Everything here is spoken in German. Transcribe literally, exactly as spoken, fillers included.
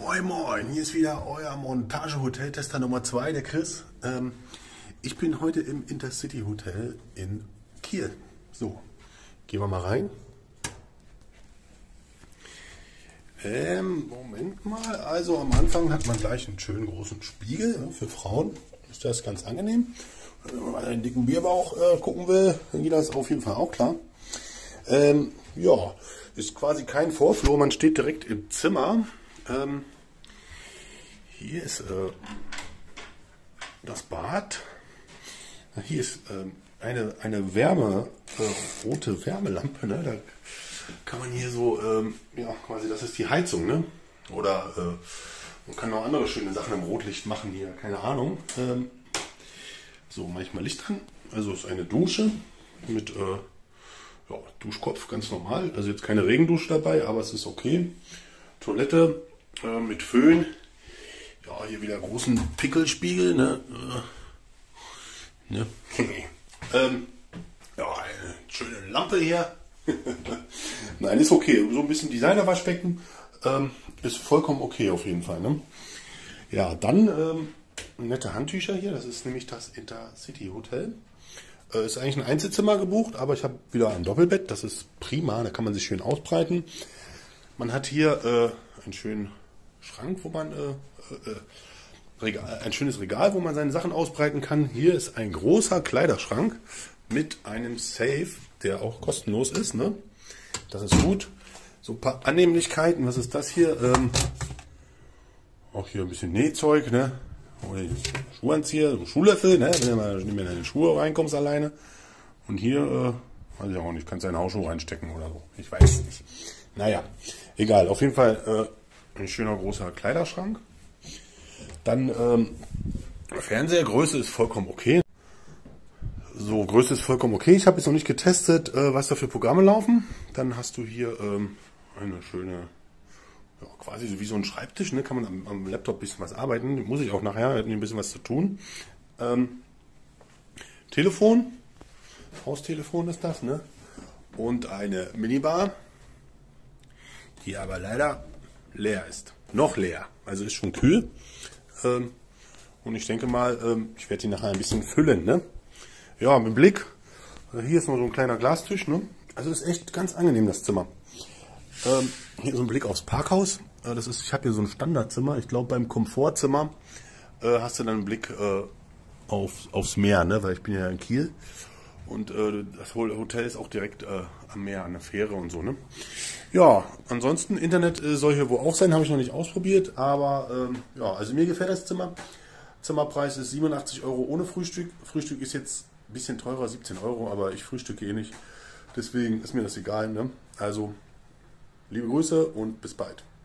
Moin Moin, hier ist wieder euer Montage-Hotel-Tester Nummer zwei, der Chris. Ähm, ich bin heute im Intercity Hotel in Kiel. So, gehen wir mal rein. Ähm, Moment mal, also am Anfang hat man gleich einen schönen großen Spiegel, ja, für Frauen ist das ganz angenehm. Wenn man mal einen dicken Bierbauch äh, gucken will, dann geht das auf jeden Fall auch klar. Ähm, ja, ist quasi kein Vorflur, man steht direkt im Zimmer. Ähm, hier ist äh, das Bad. Hier ist äh, eine, eine Wärme, äh, rote Wärmelampe. Ne? Da kann man hier so, ähm, ja, quasi, das ist die Heizung. Ne? Oder äh, man kann noch andere schöne Sachen im Rotlicht machen hier, keine Ahnung. Ähm, so, manchmal Licht dran. Also ist eine Dusche mit äh, ja, Duschkopf, ganz normal. Also jetzt keine Regendusche dabei, aber es ist okay. Toilette äh, mit Föhn. Ja, hier wieder großen Pickelspiegel. Ne? Äh, ne? ähm, ja, eine schöne Lampe hier. Nein, ist okay. So ein bisschen Designer-Waschbecken ähm, ist vollkommen okay auf jeden Fall. Ne? Ja, dann ähm, nette Handtücher hier. Das ist nämlich das Intercity Hotel. Äh, ist eigentlich ein Einzelzimmer gebucht, aber ich habe wieder ein Doppelbett. Das ist prima. Da kann man sich schön ausbreiten. Man hat hier äh, einen schönen Schrank, wo man äh, äh, Regal, ein schönes Regal, wo man seine Sachen ausbreiten kann. Hier ist ein großer Kleiderschrank mit einem Safe, der auch kostenlos ist. Ne? Das ist gut. So ein paar Annehmlichkeiten. Was ist das hier? Ähm, auch hier ein bisschen Nähzeug. Ne? Schuhanzieher, so ein Schuhlöffel, ne? Wenn du mal in deine Schuhe reinkommst alleine. Und hier, äh, weiß ich auch nicht, kannst deine Hausschuhe reinstecken oder so. Ich weiß es nicht. Naja, egal. Auf jeden Fall äh, ein schöner großer Kleiderschrank. Dann ähm, Fernsehergröße ist vollkommen okay. So, Größe ist vollkommen okay. Ich habe jetzt noch nicht getestet, äh, was da für Programme laufen. Dann hast du hier ähm, eine schöne, ja, quasi so wie so ein Schreibtisch. Ne? Kann man am, am Laptop ein bisschen was arbeiten. Muss ich auch nachher, hat ein bisschen was zu tun. Ähm, Telefon, Haustelefon ist das, ne? Und eine Minibar, die aber leider leer ist. Noch leer. Also ist schon kühl. Ähm, und ich denke mal, ähm, ich werde die nachher ein bisschen füllen. Ne? Ja, mit Blick. Hier ist noch so ein kleiner Glastisch. Ne? Also ist echt ganz angenehm, das Zimmer. Ähm, hier so ein Blick aufs Parkhaus. Äh, das ist, ich habe hier so ein Standardzimmer. Ich glaube, beim Komfortzimmer äh, hast du dann einen Blick äh, auf, aufs Meer, ne? Weil ich bin ja in Kiel. Und äh, das Hotel ist auch direkt äh, am Meer, an der Fähre und so. Ne? Ja, ansonsten Internet äh, soll hier wohl auch sein, habe ich noch nicht ausprobiert. Aber ähm, ja, also mir gefällt das Zimmer. Zimmerpreis ist siebenundachtzig Euro ohne Frühstück. Frühstück ist jetzt ein bisschen teurer, siebzehn Euro, aber ich frühstücke eh nicht. Deswegen ist mir das egal. Ne? Also liebe Grüße und bis bald.